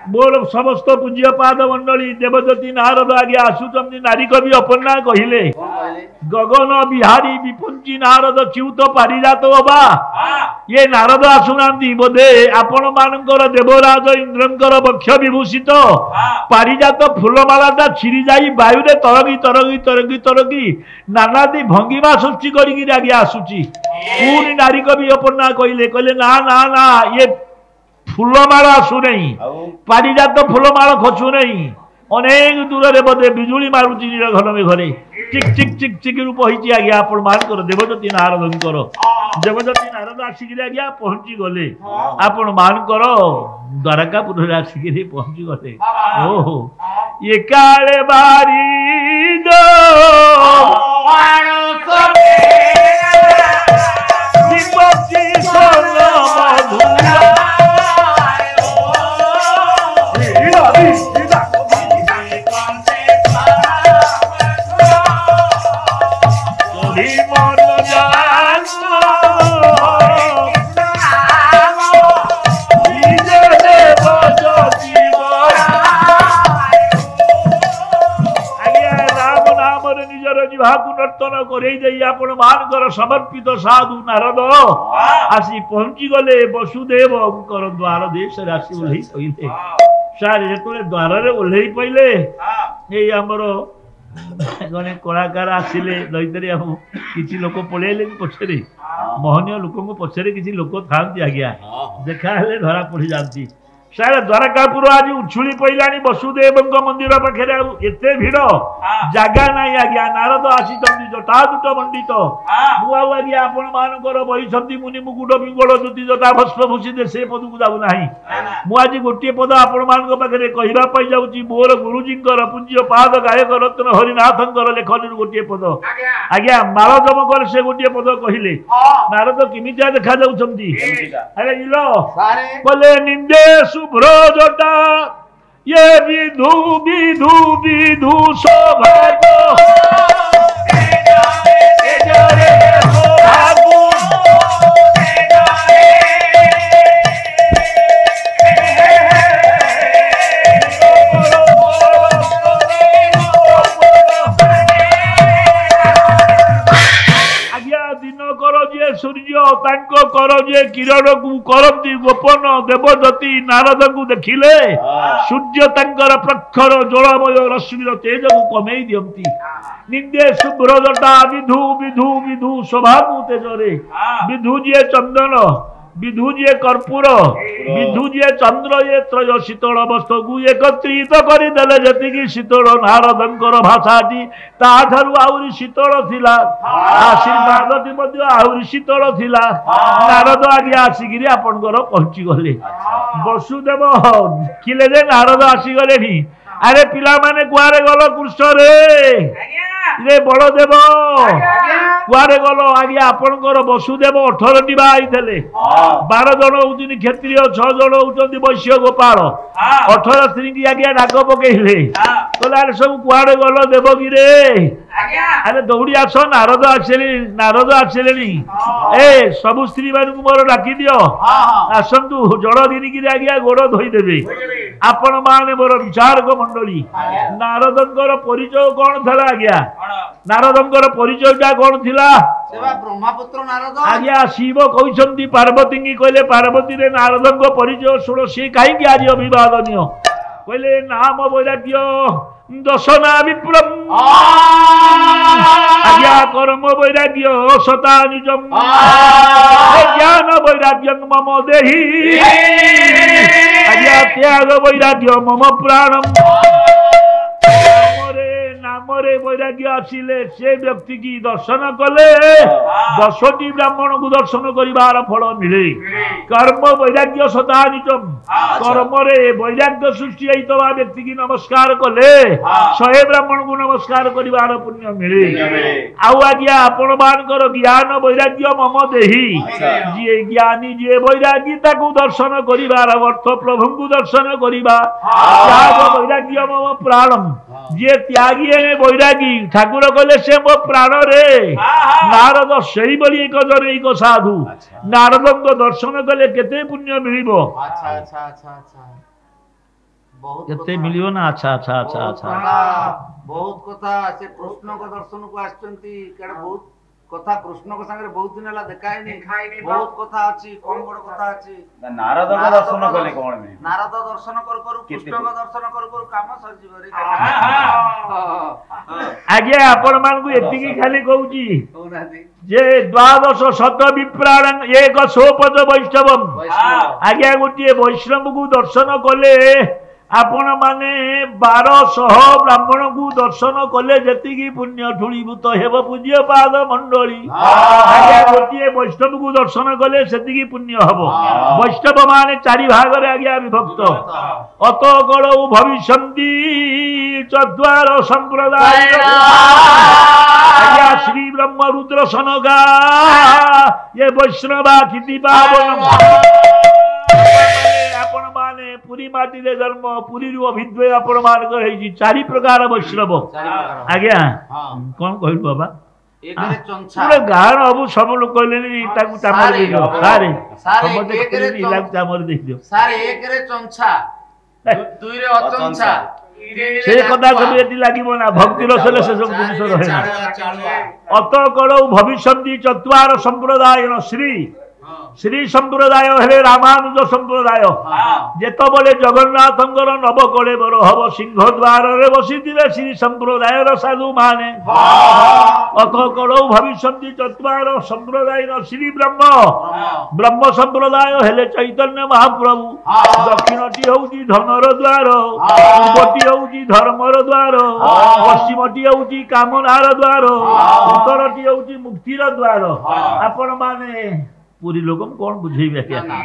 मोर समस्त पूज्य पाद मंडली देवदत्ती नारद आगे आसुचंदी नारी कवि अपन्ना कहिले गगन बिहारी विपुंची नारद च्युत पारिजात बा ये नारद आसुनांती बोधे आपण मानकर देवराज इंद्रंकर वक्ष विभूषित पारिजात फूलमालाटा छिरी जाई वायु रे तरगी तरगी तरगी तरगी नानादी भंगिमा सृष्टि करिक आगे आसुची पूरी नारी कवि अपन्ना कहिले कहले ना ना ना ये फूलमाल आसु नहीं पारिजात फूलमाल खसु नहीं अनेक दूर रे बोधे बिजुली मारुची घन में घरे चिक चिक चिक चिक रूप होइची आज्ञा आपण मानकर देवदत्ती नारदंकर देवदत्ती नारद आसिक आज्ञा पहुंची गले आपण मानकर द्वारकापुर रे आसिक पहुंची गले ओहो ये काले बारी दो विपत्ति सोना मधुरा नर्तन कर समर्पित साधु नारद आसी पहुंची गले वसुदेव द्वार देश कहले सारे जो द्वार ओह्ल पड़े ये आमर जड़े कलाकार आसिले दैतरी किसी लोक पलैले पछरे महनीय लोक पछरे किसी लोक था आज्ञा देखा धरा पड़ी जाती सारे द्वारकापुर आज उछुली पड़ानी वसुदेव मंदिर पाखे एते भिड़ जगह ना आज्ञा नारद आसी जटाजुट मंडित मुझे आपण मानकर बही मुनि मुकुट पिंगल ज्योति जटा भस्म भूषित से पद को जाऊना मुझे गोटे पद आपण मान पाखे कहवाई जाऊँगी मोर गुरुजी पूज्य पाद गायक रत्न हरिनाथ लेखन गोटे पद आज्ञा मालदम कर से गोटे पद कहले नारद किमितिया देखा जाउछंती अरे इलो बोले निंदे शुभ्र जटा ये विधु विधु विधु सौभाग्य सूर्य कर जे किरण को करती गोपन देवदत्ती नारद को देखिले सूर्य तंकर प्रखर ज्वलमय रश्मिर तेज को कमे दियंती निंदे शुभ्र जटा विधु विधु विधु स्वभाव तेजरे विधु जे चंदन विधु जे कर्पूर विधु जे चंद्र ये त्रय शीतल वस्तु को एकत्रित करदेले जति शीतल नारदंकर भाषाटी ताठारु आहुरी शीतल थिला आशीर्वादटी आहुरी शीतल थिला नारद आगे आसिक आपणकर पहुंची गले वसुदेव देखिले जे नारद आसीगले नी अरे पिला माने कुआरे गल कृष्ण रे बड़देव कुआरे गल आगे आपणकर वसुदेव 18 भाई थे 12 जन होती क्षत्रिय 6 जन होती वैश्य गोपाल 18 स्त्री की आगे नाग पकईले कहले सब कुआरे गल देवगी रे अरे दौड़ी आस नारद आसले ए सबु स्त्री मान मोर डाकी दियो आसतु जल घिनिक आज्ञा गोड़ धोईदेवे आपण माने मोर विचारक मंडली नारदंकर परिचय कौन था आज्ञा नारदंकर परिचयटा कौन थिला ब्रह्मपुत्र नारद आज्ञा शिव कहते पार्वती की कहले पार्वती रे नारदंक परिचय शुण सी कहीं आज अभिवादनीय कहले नाम वैराग्य दशना विप्रम आज्ञा कर्म वैराग्य सता निजम ज्ञान वैराग्य मम देहि आज्ञा त्याग वैराग्य मम प्राणम नामरे वैराग्य आसिले से व्यक्ति की दर्शन कले 10टी ब्राह्मण को दर्शन करिवार फल मिले कर्म वैराग्य सदा निजम कर्म रे वैराग्य सृष्टि होइतबा व्यक्ति की नमस्कार कले 100 ब्राह्मण को नमस्कार करिवार पुण्य मिले आउ आज्ञा आपण मानकर ज्ञान वैराग्य मम देहि जे ज्ञानी जे वैरागी ताकू दर्शन करिवार अर्थ प्रभु को दर्शन करिवा त्याग वैराग्य मम प्राणम जे त्यागी वैरागी ठाकुर कहले से मो प्राण रे नारद सही बली एक जन एक साधु नारद दर्शन कले केते पुण्य मिलिबो କେତେ ମିଳିବ ନା? ଆଚ୍ଛା ଆଚ୍ଛା ଆଚ୍ଛା ଆଚ୍ଛା ବହୁତ କଥା ସେ କୃଷ୍ଣଙ୍କ ଦର୍ଶନକୁ ଆସିଛନ୍ତି କାଳେ ବହୁତ କଥା କୃଷ୍ଣଙ୍କ ସାଙ୍ଗରେ ବହୁତ ଦିନ ହେଲା ଦେଖା ହେଇନି ବହୁତ କଥା ଅଛି କଣ ବଡ କଥା ଅଛି ନାରଦଙ୍କ ଦର୍ଶନ କଲେ କଣ ମିଳିବ? ନାରଦ ଦର୍ଶନ କରୁ କରୁ କୃଷ୍ଣଙ୍କ ଦର୍ଶନ କରୁ କରୁ କାମ ସରିଯିବ ରେ ଆଜ୍ଞା ଆପଣ ମାନଙ୍କୁ ଏତିକି ଖାଲି କହୁଛି କହୁନାହାନ୍ତି ଯେ ଦ୍ୱାଦଶ ଶତ ବିପ୍ରାଣ ଏକ ସୋପଦ ବୈଷ୍ଣବମ୍। ଆଜ୍ଞା ଗୋଟିଏ ବୈଷ୍ଣବକୁ ଦର୍ଶନ କଲେ ଆପଣ ମାନେ 1200 ବ୍ରାହ୍ମଣଙ୍କୁ ଦର୍ଶନ କଲେ ଯେତିକି ପୁଣ୍ୟ ଠୁଳୀଭୂତ ହେବ ପୂଜ୍ୟ ପାଦ ମଣ୍ଡଳୀ। ଆଜ୍ଞା ଗୋଟିଏ ବୈଷ୍ଣବକୁ ଦର୍ଶନ କଲେ ସେତିକି ପୁଣ୍ୟ ହବ। ବୈଷ୍ଣବ ମାନେ 4 ଭାଗରେ ଆଜ୍ଞା ବିଭକ୍ତ। ଅତ କଳଉ ଭବିଷ୍ୟନ୍ତି ଚଦ୍ୱାର ସମ୍ପ୍ରଦାୟ ଆଜ୍ଞା ଶ୍ରୀ ବ୍ରହ୍ମ ରୁଦ୍ର ସନକା ये ବୈଷ୍ଣବା କ୍ଷିତି ପାବନ। ଆପଣ ମାନେ ପୁରୀ ମାଟିରେ ଜନ୍ମ ପୁରୀରୁ ଅଭିଦ୍ୱୟ ଆପଣ ମାନଙ୍କର ହେଇଛି 4 ପ୍ରକାର ବୈଷ୍ଣବ। ଆଜ୍ଞା କଣ କହିଲୁ ବାବା? ଏକରେ ଚଞ୍ଛା ପୁରା ଗାଁର ଅବୁ ସବୁ ଲୋକ କହିଲେନି ତାକୁ ଚାମର ଦେଇଦିଅ ସାରେ ସମସ୍ତେ କହିଲେନି ଇଲାକୁ ଚାମର ଦେଇଦିଅ ସାର୍ ଏକରେ ଚଞ୍ଛା ଦୁଇରେ ଅଚଞ୍ଛା ସେ କଥା ସବୁ ଏଠି ଲାଗିବ ନା ଭକ୍ତି ରସରେ ସେ ସବୁ ଜିନିଷ ରହେ ନା। ଅତ କଳଉ ଭବିଷ୍ୟନ୍ତି ଚତ୍ୱାର ସମ୍ପ୍ରଦାୟ ଶ୍ରୀ ଶ୍ରୀ ସମ୍ପ୍ରଦାୟ ହେଲେ ରାମାନୁଜ ସମ୍ପ୍ରଦାୟ। ଯେତେବେଳେ ଜଗନ୍ନାଥଙ୍କର ନବକଳେବର ହବ ସିଂହ ଦ୍ୱାରରେ ବସିଥିବେ ଶ୍ରୀ ସମ୍ପ୍ରଦାୟର ସାଧୁ ମାନେ। ଅତ କଳଉ ଭବିଷ୍ୟନ୍ତି ଚତ୍ୱାର ସମ୍ପ୍ରଦାୟ ଶ୍ରୀ ବ୍ରହ୍ମ ବ୍ରହ୍ମ ସମ୍ପ୍ରଦାୟ ହେଲେ ଚୈତନ୍ୟ ମହାପ୍ରଭୁ। ଦକ୍ଷିଣଟି ହଉଛି ଧନର ଦ୍ୱାର, ପୂର୍ବଟି ହଉଛି ଧର୍ମର ଦ୍ୱାର, ପଶ୍ଚିମଟି ହଉଛି କାମନାର ଦ୍ୱାର, ଉତ୍ତରଟି ହଉଛି ମୁକ୍ତିର ଦ୍ୱାର। ଆପଣ ମାନେ ପୁରୀ ଲୋକ କଣ ବୁଝେଇବେ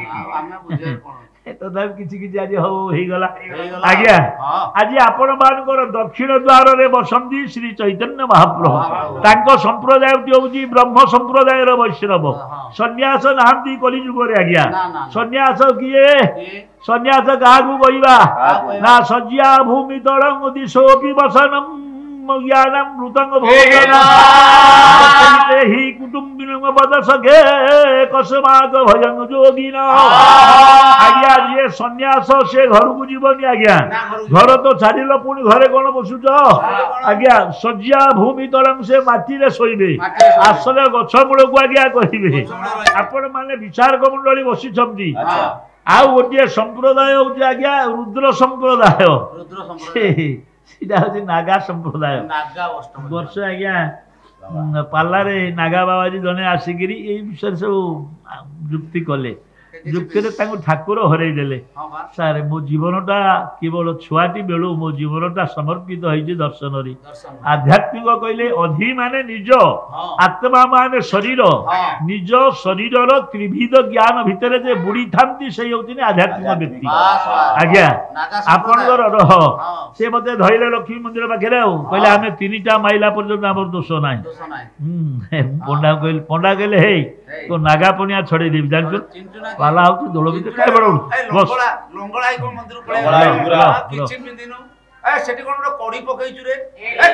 ତଥାପି କିଛି କିଛି ଆଜି ହଉ ହେଇଗଲା। ଆଜ୍ଞା ଆଜି ଆପଣ ମାନଙ୍କର ଦକ୍ଷିଣ ଦ୍ୱାରରେ ବସନ୍ତି ଶ୍ରୀ ଚୈତନ୍ୟ ମହାପ୍ରଭୁ। ତାଙ୍କ ସମ୍ପ୍ରଦାୟଟି ହଉଛି ବ୍ରହ୍ମ ସମ୍ପ୍ରଦାୟର ବୈଷ୍ଣବ। ସନ୍ନ୍ୟାସ ନାହାନ୍ତି କଲିଯୁଗରେ। ଆଜ୍ଞା ସନ୍ନ୍ୟାସ କିଏ? ସନ୍ନ୍ୟାସ କାହାକୁ କହିବା ନା ଶଯ୍ୟା ଭୂମି ତଳଂ ଦିଶୋପି ବସନମ୍ ଜ୍ଞାନଂ ମୃତଙ୍ଗ ଭୋଗେନ ହି କୁଟୁମ୍ବିନଂ ବଦ ସଖେ କସ୍ମାକ ଭଜଂ ଯୋଗିନ। ଆଜ୍ଞା ଯିଏ ସନ୍ନ୍ୟାସ ସେ ଘରକୁ ଯିବନି। ଆଜ୍ଞା ଘର ତ ଛାଡ଼ିଲ ପୁଣି ଘରେ କଣ ବସୁଛ? ଆଜ୍ଞା ଶଯ୍ୟା ଭୂମି ତଳଂ ସେ ମାଟିରେ ଶୋଇବେ। ଆଶ୍ରୟ ଗଛ ମୂଳକୁ ଆଜ୍ଞା କହିବେ। ଆପଣ ମାନେ ବିଚାରକ ମଣ୍ଡଳୀ ବସିଛନ୍ତି। ଆଉ ଗୋଟିଏ ସମ୍ପ୍ରଦାୟ ହଉଛି ଆଜ୍ଞା ରୁଦ୍ର ସମ୍ପ୍ରଦାୟ। ସେଟା ହଉଛି ନାଗା ସମ୍ପ୍ରଦାୟ। ବର୍ଷ ଆଜ୍ଞା ପାଲାରେ ନାଗା ବାବାଜୀ ଜଣେ ଆସିକିରି ଏଇ ବିଷୟରେ ସବୁ ଯୁକ୍ତି କଲେ। ଯୁକ୍ତିରେ ତାଙ୍କୁ ଠାକୁର ହରେଇ ଦେଲେ। ସାର୍ ମୋ ଜୀବନଟା କେବଳ ଛୁଆଟି ବେଳୁ ମୋ ଜୀବନଟା ସମର୍ପିତ ହେଇଛି ଦର୍ଶନରେ। ଆଧ୍ୟାତ୍ମିକ କହିଲେ ଅଧି ମାନେ ନିଜ, ଆତ୍ମା ମାନେ ଶରୀର। ନିଜ ଶରୀରର ତ୍ରିବିଧ ଜ୍ଞାନ ଭିତରେ ଯେ ବୁଡ଼ିଥାନ୍ତି ସେଇ ହଉଛନ୍ତି ଆଧ୍ୟାତ୍ମିକ ବ୍ୟକ୍ତି। ଆଜ୍ଞା ଆପଣଙ୍କର ସେ ମତେ ଧଇଲେ ଲକ୍ଷ୍ମୀ ମନ୍ଦିର ପାଖରେ ଆଉ କହିଲେ ଆମେ 3ଟା ମାଇଲା ପର୍ଯ୍ୟନ୍ତ ଆମର ଦୋଷ ନାହିଁ। ପଣ୍ଡା କହିଲେ ହେଇ ତୋ ନାଗା ପଣିଆ ଛଡେଇ ଦେବି ଜାଣିଛୁ ପାଲା ହଉଛି ଦୋଳ ଭିତରେ କାଇଁ ବଡ ସେଠି କଣ ଗୋଟେ କଡି ପକେଇଛୁ ରେ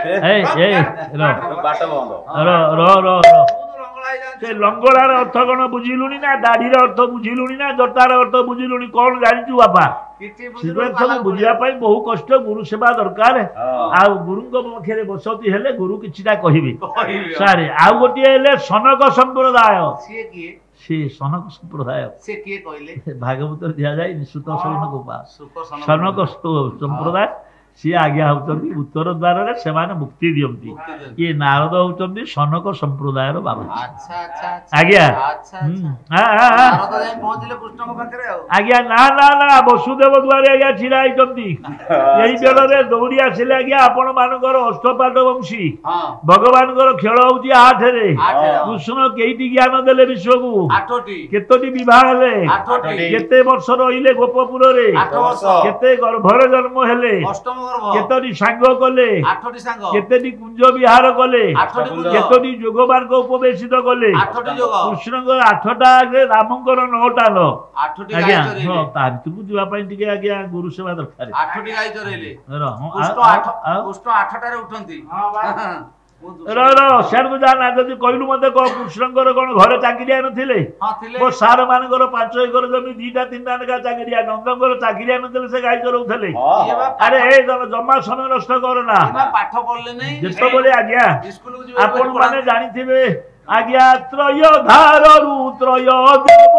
ସେ ଲଙ୍ଗଳାର ଅର୍ଥ କଣ ବୁଝିଲୁଣି ନା? ଦାଢିର ଅର୍ଥ ବୁଝିଲୁଣି ନା? ଜଟାର ଅର୍ଥ ବୁଝିଲୁଣି? କଣ ଜାଣିଛୁ ବାପା? ସବୁ ବୁଝିବା ପାଇଁ ବହୁ କଷ୍ଟ, ଗୁରୁ ସେବା ଦରକାର। ଆଉ ଗୁରୁଙ୍କ ପାଖରେ ବସତି ହେଲେ ଗୁରୁ କିଛିଟା କହିବେ। ସାରେ ଆଉ ଗୋଟିଏ ହେଲେ ସନକ ସମ୍ପ୍ରଦାୟ। ସେ ସନକ ସମ୍ପ୍ରଦାୟ ସେ କିଏ କହିଲେ? ଭାଗବତରେ ଦିଆଯାଏ ନିଶ୍ଚିତ ସନକ ଗୋପାଳ ସନକ ସମ୍ପ୍ରଦାୟ। ସିଏ ଆଜ୍ଞା ହଉଛନ୍ତି ଉତ୍ତର ଦ୍ୱାରରେ ସେମାନେ ମୁକ୍ତି ଦିଅନ୍ତି। ଇଏ ନାରଦ ହଉଛନ୍ତି ସନକ ସମ୍ପ୍ରଦାୟର ବାବା। ଆଜ୍ଞା ଆଜ୍ଞା ନା ନା ନା ବସୁଦେବ ଦ୍ୱାରେ ଆଜ୍ଞା ଛିଡା ହେଇଛନ୍ତି। ଏଇ ବେଳରେ ଦୌଡ଼ି ଆସିଲେ ଆଜ୍ଞା ଆପଣ ମାନଙ୍କର ଅଷ୍ଟପାଠ ବଂଶୀ ଭଗବାନଙ୍କର ଖେଳ ହଉଛି 8ରେ। କୃଷ୍ଣ କେଇଟି ଜ୍ଞାନ ଦେଲେ ବିଶ୍ୱକୁ? 8ଟି। କେତୋଟି ବିବାହ ହେଲେ? 8ଟି। କେତେ ବର୍ଷ ରହିଲେ ଗୋପପୁରରେ? 8 ବର୍ଷ। କେତେ ଗର୍ଭରେ ଜନ୍ମ ହେଲେ? କେତୋଟି ସାଙ୍ଗ କଲେ? 8ଟି ସାଙ୍ଗ। କେତେଟି କୁଞ୍ଜ ବିହାର କଲେ? 8ଟି କୁଞ୍ଜ। କେତୋଟି ଯୋଗ ମାର୍ଗ ଉପବେଶିତ କଲେ? 8ଟି ଯୋଗ। କୃଷ୍ଣଙ୍କର 8ଟା ରାମଙ୍କର 9ଟା ନ। 8ଟି ଗାଈ ଚରେଇଲେ। ତା ଭିତରକୁ ଯିବା ପାଇଁ ଟିକେ ଆଜ୍ଞା ଗୁରୁ ସେବା ଦରକାର। 8ଟି ଗାଈ ଚରେଇଲେ। କୃଷ୍ଣ 8ଟାରେ ଉଠନ୍ତି। ସିଆଡ଼କୁ ଯା ନା ଯଦି କହିଲୁ ମତେ କୃଷ୍ଣଙ୍କର କଣ ଘରେ ଚାକିରିଆ ନଥିଲେ ମୋ ସାର୍ ମାନଙ୍କର 5 ଏକର ଜମି 2ଟା 3ଟା ଲେଖା ଚାକିରିଆ ନନ୍ଦଙ୍କର ଚାକିରିଆ ନଥିଲେ ସେ ଗାଈ ଚରଉଥିଲେ ଆରେ ଏ ଜମା ସମୟ ନଷ୍ଟ କର ନା ଯେତେବେଳେ ଆଜ୍ଞା ଆପଣ ମାନେ ଜାଣିଥିବେ ଆଜ୍ଞା ତ୍ରୟ ଧାରରୁ ତ୍ରୟ ଦେବ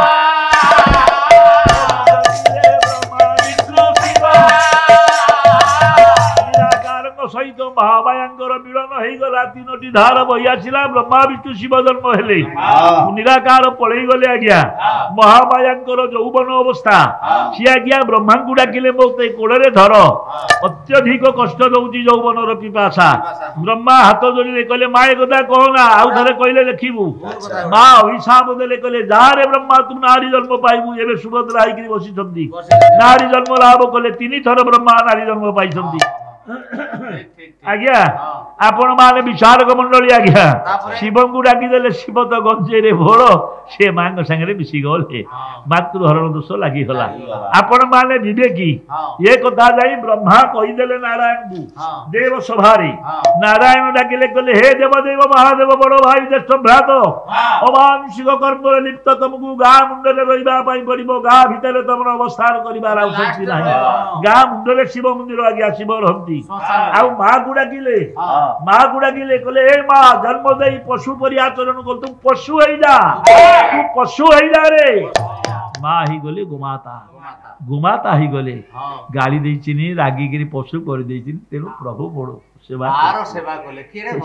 ସହିତ ମହାମାୟାଙ୍କର ମିଳନ ହେଇଗଲା 3ଟି ଧାର ବହି ଆସିଲା ବ୍ରହ୍ମା ବିଷ୍ଣୁ ଶିବ ଜନ୍ମ ହେଲେ ନିରାକାର ପଳେଇ ଗଲେ ଆଜ୍ଞା ମହାମାୟାଙ୍କର ଯୌବନ ଅବସ୍ଥା ସିଏ ଆଜ୍ଞା ବ୍ରହ୍ମାଙ୍କୁ ଡାକିଲେ ମୋତେ କୋଳରେ ଧର ଅତ୍ୟଧିକ କଷ୍ଟ ଦଉଛି ଯୌବନର ପିପାସା ବ୍ରହ୍ମା ହାତ ଯୋଡ଼ିଲେ କହିଲେ ମା ଏ କଥା କହନା ଆଉ ଥରେ କହିଲେ ଲେଖିବୁ ମା ଅଭିଶାପ ଦେଲେ କହିଲେ ଯାହାରେ ବ୍ରହ୍ମା ତୁ ନାରୀ ଜନ୍ମ ପାଇବୁ ଏବେ ସୁଭଦ୍ରା ହେଇକିରି ବସିଛନ୍ତି ନାରୀ ଜନ୍ମ ଲାଭ କଲେ 3 ଥର ବ୍ରହ୍ମା ନାରୀ ଜନ୍ମ ପାଇଛନ୍ତି ଆଜ୍ଞା ଆପଣ ମାନେ ବିଚାରକ ମଣ୍ଡଳୀ ଆଜ୍ଞା ଶିବଙ୍କୁ ଡାକିଦେଲେ ଶିବ ତ ଗଞ୍ଜେଇରେ ଭୋଳ ସେ ମାଙ୍କ ସାଙ୍ଗରେ ମିଶି ଗଲେ ମାତୃହରଣ ଦୋଷ ଲାଗିଗଲା ଆପଣ ମାନେ ବିବେକୀ ଏ କଥା ଯାଇ ବ୍ରହ୍ମା କହିଦେଲେ ନାରାୟଣଙ୍କୁ ଦେବ ସଭାରେ ନାରାୟଣ ଡାକିଲେ କହିଲେ ହେ ଦେବଦେବ ମହାଦେବ ବଡ ଭାଇ ଜ୍ୟେଷ୍ଠ ଭ୍ରାତ ଅବାଂଶିକ କର୍ମରେ ଲିପ୍ତ ତମକୁ ଗାଁ ମୁଣ୍ଡରେ ରହିବା ପାଇଁ ପଡିବ ଗାଁ ଭିତରେ ତମର ଅବସ୍ଥାନ କରିବାର ଆଉ ଶକ୍ତି ନାହିଁ ଗାଁ ମୁଣ୍ଡରେ ଶିବ ମନ୍ଦିର ଆଜ୍ଞା ଶିବ ରହନ୍ତି ଆଉ ମାକୁ ଡାକିଲେ କହିଲେ ଏ ମା ଜନ୍ମ ଦେଇ ପଶୁ ପରି ଆଚରଣ କରୁ ତୁ ପଶୁ ହେଇଯା ତୁ ପଶୁ ହେଇଯା ରେ ମା ହେଇଗଲେ ଗୋମାତା ହେଇଗଲେ ଗାଳି ଦେଇଚିନି ରାଗିକିରି ପଶୁ କରିଦେଇଛି ତେଣୁ ପ୍ରଭୁ ବଡ ସେବା କଲେ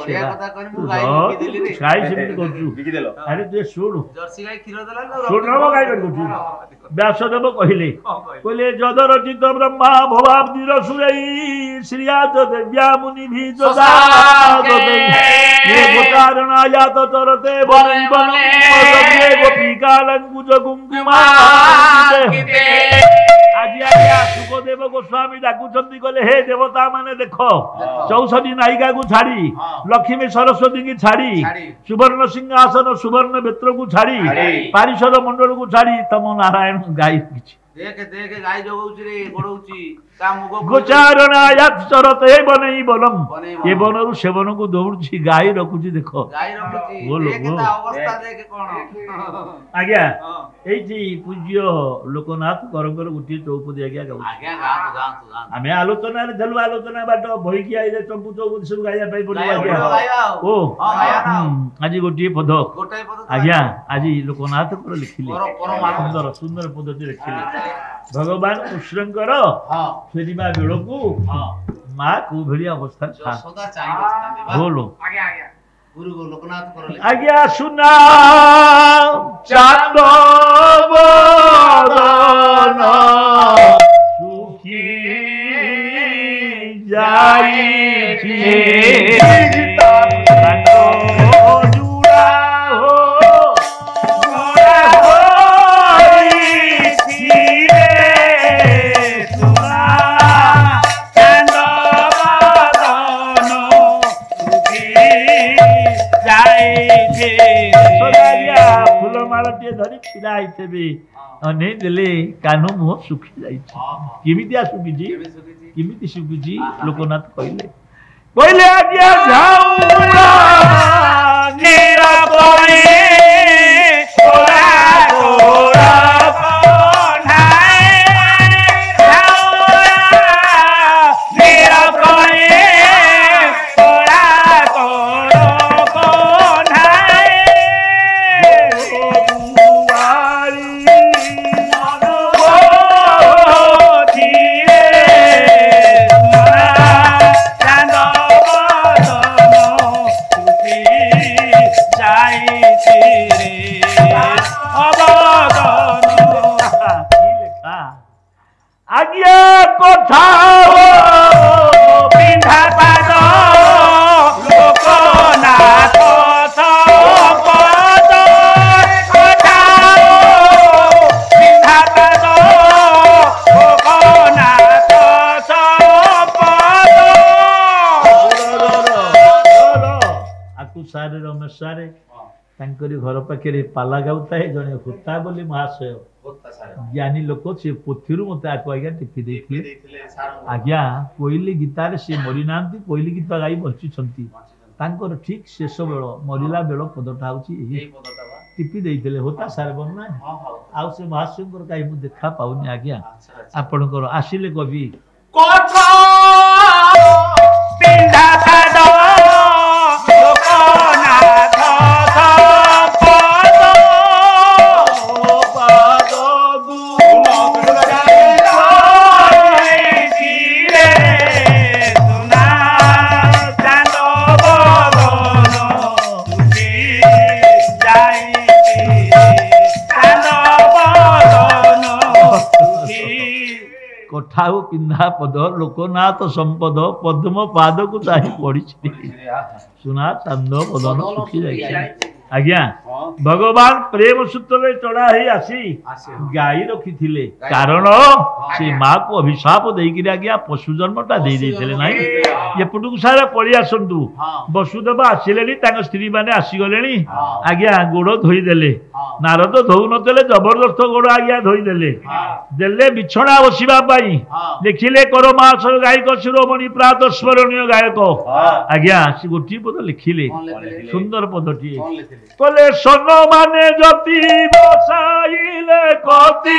ଆରେ ତୁ ଶୁଣୁ ବ୍ୟାସଦେବ କହିଲେ ଯଦରଚିତ ବ୍ରହ୍ମା ଭବାବ୍ଦିର ସୁରେଇ ଶ୍ରୀୟାତ ଦେବ୍ୟା ମୁନି ଗୋଚାରଣାୟାତ ଚରତେ ଗୋପିକାଲଙ୍କୁଜ କୁଙ୍କୁମା ଆଜି ଆଜ୍ଞା ସୁଖଦେବ ଗୋସ୍ୱାମୀ ଡାକୁଛନ୍ତି କହିଲେ ହେ ଦେବତା ମାନେ ଦେଖ 64 ନାୟିକାକୁ ଛାଡି ଲକ୍ଷ୍ମୀ ସରସ୍ୱତୀଙ୍କୁ ଛାଡି ସୁବର୍ଣ୍ଣ ସିଂହାସନ ସୁବର୍ଣ୍ଣ ବେତ୍ରକୁ ଛାଡି ପାରିଷଦ ମଣ୍ଡଳକୁ ଛାଡି ତମ ନାରାୟଣ ଗାଈ କିଛି ଗାଈ ଜଗଉଛି ରେ ଗୋଡଉଛି ଏ ବନରୁ ସେବନକୁ ଦୌଡୁଛି ଗାଈ ରଖୁଛି ଦେଖ ଆଜ୍ଞା ଏଇଠି ପୂଜ୍ୟ ଲୋକନାଥ କରଙ୍କର ଗୋଟିଏ ଚୌପଦୀ ଆଜ୍ଞା ଗାଉଛି ଆମେ ଆଲୋଚନାରେ ଦେଲୁ ଆଲୋଚନା ବାଟ ବହିକି ଆଇଲେ ଚମ୍ପୁ ଚୌପଦୀ ସବୁ ଗାଇବା ପାଇଁ ପଡିବ ଆଜ୍ଞା ଓ ଆଜି ଗୋଟିଏ ପଦ ଆଜ୍ଞା ଆଜି ଲୋକନାଥଙ୍କର ଲେଖିଲେ ସୁନ୍ଦର ପଦଟି ଲେଖିଲେ ଭଗବାନ କୃଷ୍ଣଙ୍କର ଫେରିବା ବେଳକୁ ମା କୋଉ ଭଳି ଅବସ୍ଥାରେ ଆଜ୍ଞା ସୁନା ଚାନ୍ଦ ବଦନ ସୁଖୀ ଯାଇଛି ଧରି ଛିଡ଼ା ହେଇଥିବେ ଅନେଇ ଦେଲେ କାନ ମୁହଁ ଶୁଖି ଯାଇଛି କେମିତିଆ ଶୁଖିଛି କେମିତି ଶୁଖିଛି ଲୋକନାଥ କହିଲେ ଆଜ୍ଞା घर पाखे पाला गाउताए जड़े होता बोली महाशय ज्ञानी लोक से पोथी मत आज्ञा टिपी आज्ञा कोईली गीतार सी मरी ना कोईली गीत गाई बची ତାଙ୍କର ଠିକ୍ ଶେଷ ବେଳ ମରିଲା ବେଳ ପଦଟା ହଉଛି ଏହି ଏଇ ପଦଟା ବା ଟିପି ଦେଇଥିଲେ ହୋତା ସାର୍ ବନା ହଁ ହଉ ଆଉ ସେ ମହାଶୟଙ୍କର କାହିଁ ମୁଁ ଦେଖା ପାଉନି ଆଜ୍ଞା ଆଚ୍ଛା ଆଚ୍ଛା ଆପଣଙ୍କର ଆସିଲେ କବି କଥା ପିନ୍ଧା ପାଦ ଲୋକନାଥ କୋଠାଉ ପିନ୍ଧା ପଦ ଲୋକନାଥ ସମ୍ପଦ ପଦ୍ମ ପାଦକୁ ଚାହିଁ ପଡ଼ିଛି ସୁନା ଚାନ୍ଦ ପଦନ ଶୁଖି ଯାଇଛି ଆଜ୍ଞା ଭଗବାନ ପ୍ରେମ ସୂତ୍ରରେ ଚଢା ହେଇ ଆସି ଗାଈ ରଖିଥିଲେ କାରଣ ସେ ମାକୁ ଅଭିଶାପ ଦେଇକିରି ଆଜ୍ଞା ପଶୁ ଜନ୍ମଟା ଦେଇ ଦେଇଥିଲେ ନାଇଁ ଏପଟକୁ ସାରା ପଳେଇ ଆସନ୍ତୁ ବସୁଦେବ ଆସିଲେଣି ତାଙ୍କ ସ୍ତ୍ରୀ ମାନେ ଆସିଗଲେଣି ଆଜ୍ଞା ଗୋଡ ଧୋଇଦେଲେ ନାରଦ ଧୋଉନଥିଲେ ଜବରଦସ୍ତ ଗୋଡ ଆଜ୍ଞା ଧୋଇଦେଲେ ଦେଲେ ବିଛଣା ବସିବା ପାଇଁ ଲେଖିଲେ କର ମାସ ଗାୟକ ଶିରୋମଣି ପ୍ରାତ ସ୍ମରଣୀୟ ଗାୟକ ଆଜ୍ଞା ସେ ଗୋଟିଏ ପଦ ଲେଖିଲେ ସୁନ୍ଦର ପଦଟିଏ କହିଲେ ସନ ମାନେ ଯତି ବସାଇଲେ କତି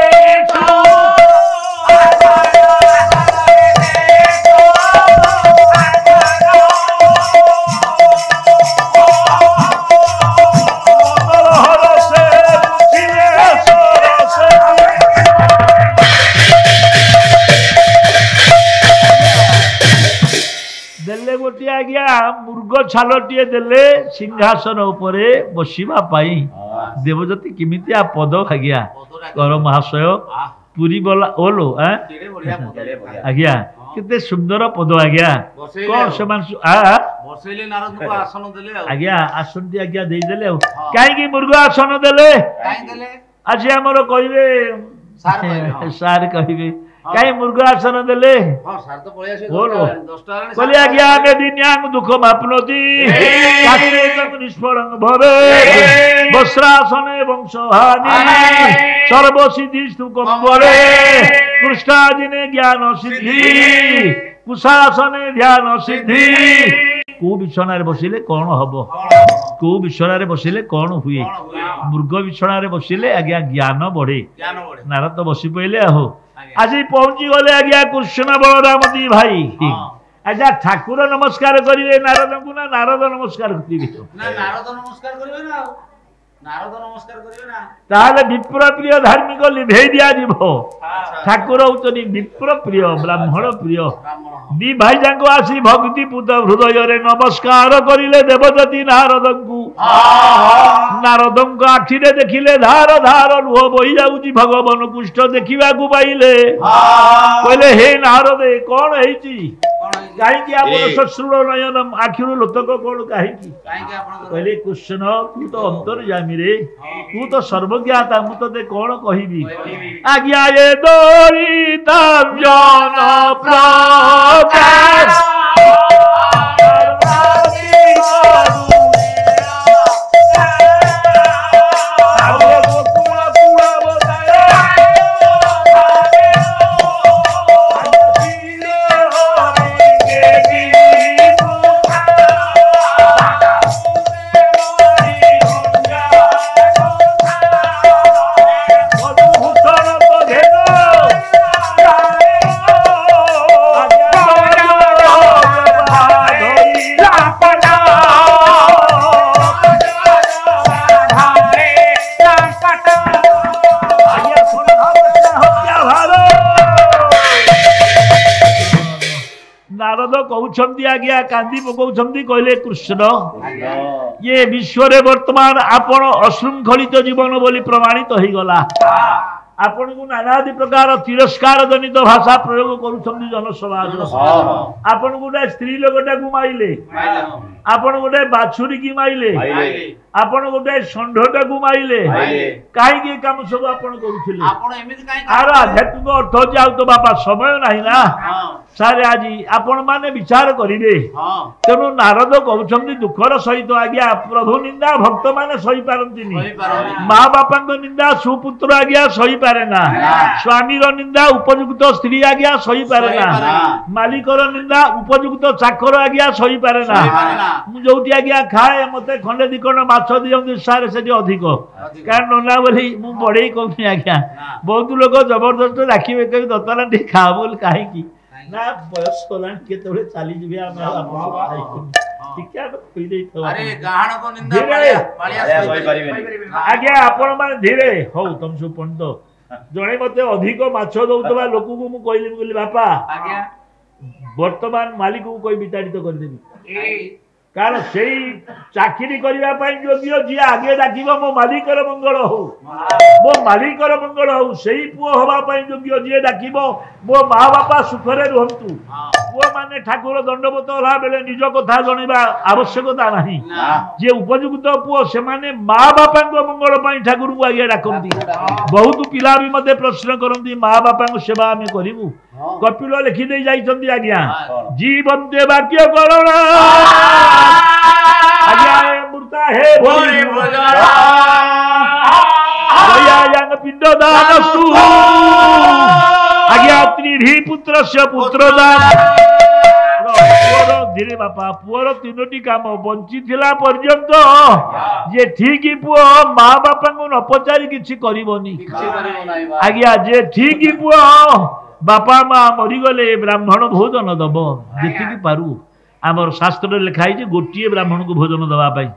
ଦେଲେ ଗୋଟିଏ ଆଜ୍ଞା ମୃଗ ଛାଲଟିଏ ଦେଲେ ସିଂହାସନ ଉପରେ ବସିବା ପାଇଁ ଦେବଜାତି କେମିତିଆ ପଦ ଆଜ୍ଞା କର ମହାଶୟ ପୁରୀ ବଲା ଓଲୋ ଆଜ୍ଞା କେତେ ସୁନ୍ଦର ପଦ ଆଜ୍ଞା କଣ ସେମାନେ ବସେଇଲେ ନାରଦଙ୍କୁ ଆସନ ଦେଲେ ଆଉ ଆଜ୍ଞା ଆସନଟି ଆଜ୍ଞା ଦେଇଦେଲେ ଆଉ କାହିଁକି ମୃଗ ଆସନ ଦେଲେ କାହିଁ ଦେଲେ ଆଜି ଆମର କହିବେ ସାର୍ କହିବେ କାହିଁ ମୃଗ ଆସନ ଦେଲେ ହଁ ସାର୍ ତ ପଳେଇ ଆସିବେ ବୋଲୋ 10ଟା ବେଳେ କହିଲେ ଆଜ୍ଞା ଆମେ ଦିନ୍ୟାଙ୍ଗ ଦୁଃଖ ମାପନତି ନିଷ୍ଫଳଙ୍ଗ ଭବେ ବସ୍ରାସନେ ବଂଶହାନି ସର୍ବସିଦ୍ଧି ସ୍ତୁକମ୍ବରେ କୃଷ୍ଣାଦିନେ ଜ୍ଞାନ ସିଦ୍ଧି କୁଶାସନେ ଧ୍ୟାନ ସିଦ୍ଧି କୋଉ ବିଛଣାରେ ବସିଲେ କଣ ହବ କୋଉ ବିଛଣାରେ ବସିଲେ କଣ ହୁଏ ମୃଗ ବିଛଣାରେ ବସିଲେ ଆଜ୍ଞା ଜ୍ଞାନ ବଢେ ନାରଦ ବସି ପଇଲେ ଆହୋ ଆଜି ପହଞ୍ଚି ଗଲେ ଆଜ୍ଞା କୃଷ୍ଣ ବଳରାମ ଦି ଭାଇ ଆଜ୍ଞା ଠାକୁର ନମସ୍କାର କରିବେ ନାରଦଙ୍କୁ ନା ନାରଦ ନମସ୍କାର କରିବେ ନାରଦ ନମସ୍କାର କରିବେ ନା ଆଉ ନାରଦ ନମସ୍କାର କରିବେ ନା ତାହେଲେ ବିପ୍ର ପ୍ରିୟ ଧାର୍ମିକ ଲିଭେଇ ଦିଆଯିବ ଠାକୁର ହଉଛନ୍ତି ବିପ୍ର ପ୍ରିୟ ବ୍ରାହ୍ମଣ ପ୍ରିୟ ଦି ଭାଇ ଯାକ ଆସି ଭକ୍ତି ପୂତ ହୃଦୟରେ ନମସ୍କାର କରିଲେ ଦେବଜାତି ନାରଦଙ୍କୁ ନାରଦଙ୍କ ଆଖିରେ ଦେଖିଲେ ଧାର ଧାର ଲୁହ ବହି ଯାଉଛି ଭଗବାନ କୃଷ୍ଣ ଦେଖିବାକୁ ପାଇଲେ କହିଲେ ହେ ନାରଦେ କଣ ହେଇଛି କାହିଁକି ଆପଣ ଶ୍ୱଶୁର ନୟନ ଆଖିରୁ ଲୋତକ କଣ କାହିଁକି କହିଲେ କୃଷ୍ଣ ତୁ ତ ଅନ୍ତର୍ଯାମୀ ରେ ତୁ ତ ସର୍ବଜ୍ଞାତା ମୁଁ ତତେ କଣ କହିବି ଆଜ୍ଞା ଏ ଦରିତା ଜନ ପ୍ରକାଶ कहउछंती आज्ञा कांदी पकाउछंती कहले कृष्ण ये विश्व रे वर्तमान आपण अशृंखलित जीवन बोली प्रमाणित हो गला आपण को नानादि प्रकार तिरस्कार जनित भाषा प्रयोग करूछंती जनसमाज आपण गोटे स्त्री लोकटा को माइले आपण गोटे बाछुरी की माइले आपण गोटे षंढटा को माइले काहे के काम सब आपण करूथिले आपण एमिति काहे आर आध्यात्मिक अर्थ जाउ तो बापा समय नाही ना ସାର୍ ଆଜି ଆପଣ ମାନେ ବିଚାର କରିବେ ତେଣୁ ନାରଦ କହୁଛନ୍ତି ଦୁଃଖର ସହିତ ଆଜ୍ଞା ପ୍ରଭୁ ନିନ୍ଦା ଭକ୍ତ ମାନେ ସହିପାରନ୍ତିନି ମା ବାପାଙ୍କ ନିନ୍ଦା ସୁପୁତ୍ର ଆଜ୍ଞା ସହିପାରେ ନା ସ୍ୱାମୀର ନିନ୍ଦା ଉପଯୁକ୍ତ ସ୍ତ୍ରୀ ଆଜ୍ଞା ସହିପାରେ ନା ମାଲିକର ନିନ୍ଦା ଉପଯୁକ୍ତ ଚାକର ଆଜ୍ଞା ସହିପାରେ ନା ମୁଁ ଯୋଉଠି ଆଜ୍ଞା ଖାଏ ମତେ ଖଣ୍ଡେ ଦି ଖଣ୍ଡ ମାଛ ଦିଅନ୍ତି ସାର୍ ସେଠି ଅଧିକ କାରଣ ନନା ବୋଲି ମୁଁ ବଢେଇ କହୁନି ଆଜ୍ଞା ବହୁତ ଲୋକ ଜବରଦସ୍ତ ଡାକିବେ କେବେ ଦତଲା ଟିକେ ଖାଅ ବୋଲି କାହିଁକି ନା ବୟସ ହେଲାଣି କେତେବେଳେ ଚାଲିଯିବେ ଆମେ ଆଜ୍ଞା ଆପଣ ମାନେ ଧୀରେ ହଉ ତମ ସବୁ ପଣ୍ଡିତ ଜଣେ ମତେ ଅଧିକ ମାଛ ଦଉଥିବା ଲୋକକୁ ମୁଁ କହିଲି ବୋଲି ବାପା ବର୍ତ୍ତମାନ ମାଲିକକୁ କହି ବିତାଡ଼ିତ କରିଦେବି କାରଣ ସେଇ ଚାକିରି କରିବା ପାଇଁ ଯୋଗ୍ୟ ଯିଏ ଆଗେ ଡାକିବ ମୋ ମାଲିକର ମଙ୍ଗଳ ହଉ ମୋ ମାଲିକର ମଙ୍ଗଳ ହଉ ସେଇ ପୁଅ ହବା ପାଇଁ ଯୋଗ୍ୟ ଯିଏ ଡାକିବ ମୋ ମା ବାପା ସୁଖରେ ରୁହନ୍ତୁ ପୁଅ ମାନେ ଠାକୁର ଦଣ୍ଡବତ ହେଲା ବେଳେ ନିଜ କଥା ଜଣେଇବା ଆବଶ୍ୟକତା ନାହିଁ ଯିଏ ଉପଯୁକ୍ତ ପୁଅ ସେମାନେ ମା ବାପାଙ୍କ ମଙ୍ଗଳ ପାଇଁ ଠାକୁରଙ୍କୁ ଆଗେ ଡାକନ୍ତି ବହୁତ ପିଲା ବି ମତେ ପ୍ରଶ୍ନ କରନ୍ତି ମା ବାପାଙ୍କ ସେବା ଆମେ କରିବୁ କପିଳ ଲେଖିଦେଇ ଯାଇଛନ୍ତି ଆଜ୍ଞା ଜୀବନ୍ତେ ବାକ୍ୟ କରଣ ଆଜ୍ଞା ମୃତା ହେ ପିଣ୍ଡ ଦାନ ଆଜ୍ଞା ତ୍ରିଢି ପୁତ୍ରସ୍ୟ ପୁତ୍ର ଦାନ ପୁଅର ଧୀରେ ବାପା ପୁଅର ତିନୋଟି କାମ ବଞ୍ଚିଥିଲା ପର୍ଯ୍ୟନ୍ତ ଯେ ଠିକ ପୁଅ ମା ବାପାଙ୍କୁ ନ ପଚାରି କିଛି କରିବନି ଆଜ୍ଞା ଯେ ଠିକ ପୁଅ ବାପା ମା ମରିଗଲେ ବ୍ରାହ୍ମଣ ଭୋଜନ ଦବ ଯେତିକି ପାରୁ ଆମର ଶାସ୍ତ୍ରରେ ଲେଖା ହେଇଛି ଗୋଟିଏ ବ୍ରାହ୍ମଣକୁ ଭୋଜନ ଦେବା ପାଇଁ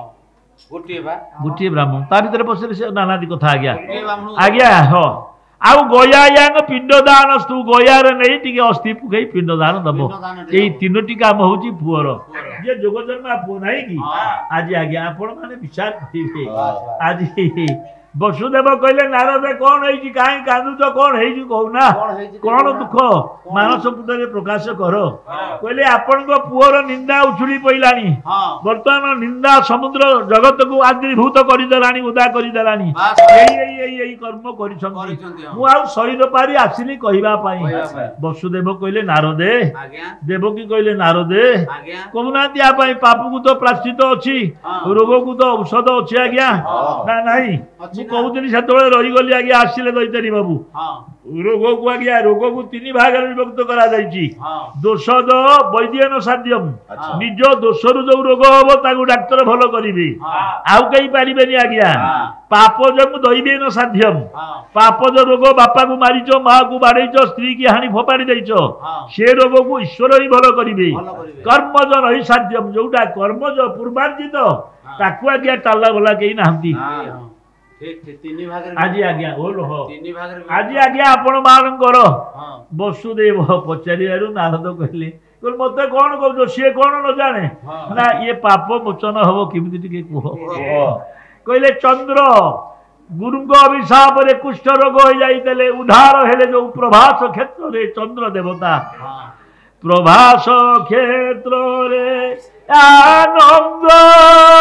ଗୋଟିଏ ବ୍ରାହ୍ମଣ ତା ଭିତରେ ପଶିଲେ ସେ ନାନାଦି କଥା ଆଜ୍ଞା ଆଜ୍ଞା ହଁ ଆଉ ଗୟାଙ୍କ ପିଣ୍ଡ ଦାନ ଗୟାରେ ନେଇ ଟିକେ ଅସ୍ଥି ପକେଇ ପିଣ୍ଡ ଦାନ ଦବ ଏଇ ତିନୋଟି କାମ ହଉଛି ପୁଅର ଯେ ଯୋଗ ଜନ୍ମା ପୁଅ ନାହିଁ କି ଆଜି ଆଜ୍ଞା ଆପଣ ମାନେ ବିଚାର କରିବେ ଆଜି ବସୁଦେବ କହିଲେ ନାରଦ କଣ ହେଇଛି କାହିଁ କାନ୍ଦୁଛ କଣ ହେଇଛି କହୁନା କଣ ଦୁଃଖ ମାନସ ପୁଟରେ ପ୍ରକାଶ କର କହିଲେ ଆପଣଙ୍କ ପୁଅର ନିନ୍ଦା ଉଛୁଳି ପଇଲାଣି ବର୍ତ୍ତମାନ ନିନ୍ଦା ସମୁଦ୍ର ଜଗତକୁ ଆଦ୍ରୀଭୂତ କରିଦେଲାଣି ଉଦା କରିଦେଲାଣି ଏଇ କର୍ମ କରିଛନ୍ତି ମୁଁ ଆଉ ସହି ନ ପାରି ଆସିଲି କହିବା ପାଇଁ ବସୁଦେବ କହିଲେ ନାରଦେ ଦେବକୀ କହିଲେ ନାରଦେ କହୁନାହାନ୍ତି ୟା ପାଇଁ ପାପକୁ ତ ପ୍ରାଶ୍ଚିତ ଅଛି ରୋଗକୁ ତ ଔଷଧ ଅଛି ଆଜ୍ଞା ନା ନାହିଁ ମୁଁ କହୁଥିଲି ସେତେବେଳେ ରହିଗଲି ଆଜ୍ଞା ଆସିଲେ ଦୈତାରୀ ବାବୁ ରୋଗକୁ ଆଜ୍ଞା ରୋଗକୁ ତିନି ଭାଗରେ ବିଭକ୍ତ କରାଯାଇଛି ଦୋଷଦ ବୈଦ୍ୟନ ସାଧ୍ୟମ ନିଜ ଦୋଷରୁ ଯୋଉ ରୋଗ ହବ ତାକୁ ଡାକ୍ତର ଭଲ କରିବେ ଆଉ କେହି ପାରିବେନି ଆଜ୍ଞା ପାପ ଯୋଗୁ ଦୈବେନ ସାଧ୍ୟମ ପାପଜ ରୋଗ ବାପାକୁ ମାରିଛ ମାକୁ ବାଡେଇଛ ସ୍ତ୍ରୀ କି ହାଣି ଫୋପାଡି ଦେଇଛ ସେ ରୋଗକୁ ଈଶ୍ୱର ହିଁ ଭଲ କରିବେ କର୍ମଜ ରହି ସାଧ୍ୟମ ଯୋଉଟା କର୍ମଜ ପୂର୍ବାର୍ଜିତ ତାକୁ ଆଜ୍ଞା ଟାଲା ଗଲା କେହି ନାହାନ୍ତି ଆଜି ଆଜ୍ଞା ଆଜି ଆଜ୍ଞା ଆପଣ ମାନଙ୍କର ବସୁଦେବ ପଚାରିବାରୁ ନାରଦ କହିଲେ ମତେ କଣ କହୁଛ ସିଏ କଣ ନ ଜାଣେ ନା ଇଏ ପାପ ମୋଚନ ହବ କେମିତି ଟିକେ କୁହ କହିଲେ ଚନ୍ଦ୍ର ଗୁରୁଙ୍କ ଅଭିଶାପରେ କୁଷ୍ଠ ରୋଗ ହେଇଯାଇଥିଲେ ଉଦ୍ଧାର ହେଲେ ଯୋଉ ପ୍ରଭାସ କ୍ଷେତ୍ରରେ ଚନ୍ଦ୍ର ଦେବତା ପ୍ରଭାସ କ୍ଷେତ୍ରରେ ଆନନ୍ଦ